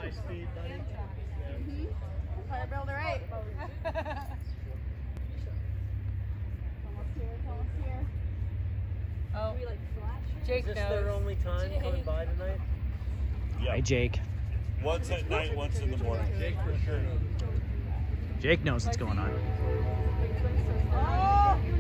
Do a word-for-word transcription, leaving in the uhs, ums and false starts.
high speed, buddy. Mm-hmm. Fire builder eight. Almost here, it's almost here. Oh, we like flash? Jake Is this knows. their only time Jake. coming by tonight? Yeah. Hi, Jake. Once at night, once in the morning. Jake for sure knows. Jake knows what's going on. Oh!